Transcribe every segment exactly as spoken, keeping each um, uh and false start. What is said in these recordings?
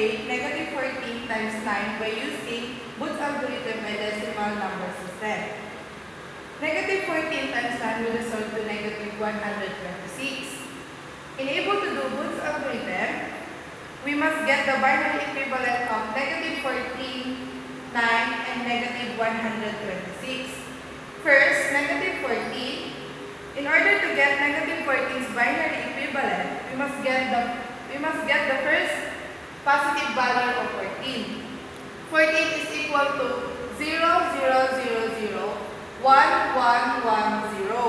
calculate negative fourteen times nine by using Booth's algorithm and decimal number system. Negative fourteen times nine will result to negative one hundred twenty-six. In able to do Booth's algorithm, we must get the binary equivalent of negative fourteen, nine, and negative one hundred twenty-six. First, negative fourteen. In order to get negative fourteen's binary equivalent, we must get the we must get the first positive value of fourteen. fourteen is equal to zero, zero, zero, zero, one, one, one, zero.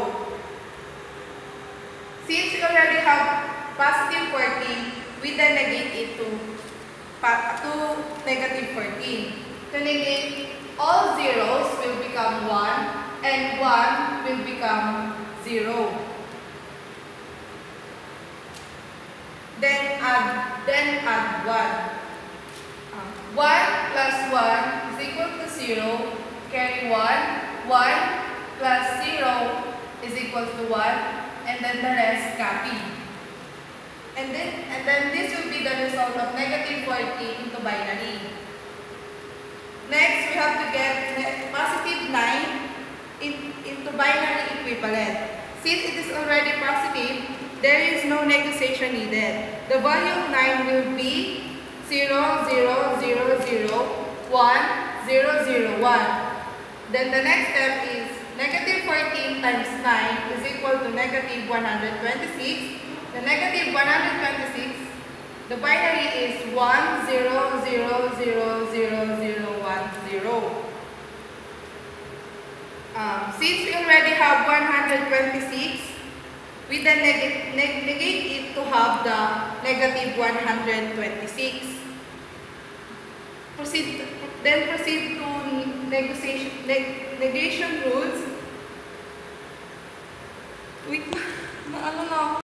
Since we already have positive fourteen, we then negate it to, to negative fourteen. To negate, all zeros will become one and one will become zero. Then add, then add one. Uh, one plus one is equal to zero. Carry one. one plus zero is equal to one. And then the rest copy. And then, and then this will be the result of negative fourteen into binary. Next, we have to get positive nine in, into binary equivalent. Since it is already positive, there is no negotiation needed. The value of nine will be zero, zero, zero, zero, one, zero, zero, one. Then the next step is negative fourteen times nine is equal to negative one hundred twenty-six. The negative one hundred twenty-six, the binary is one, zero, zero, zero, zero, zero, one, zero. Um, since we already have one hundred twenty-six, we then neg neg negate it to have the negative one hundred twenty-six. Proceed, then proceed to negotiation, neg negation rules. Wait, na ano na ako?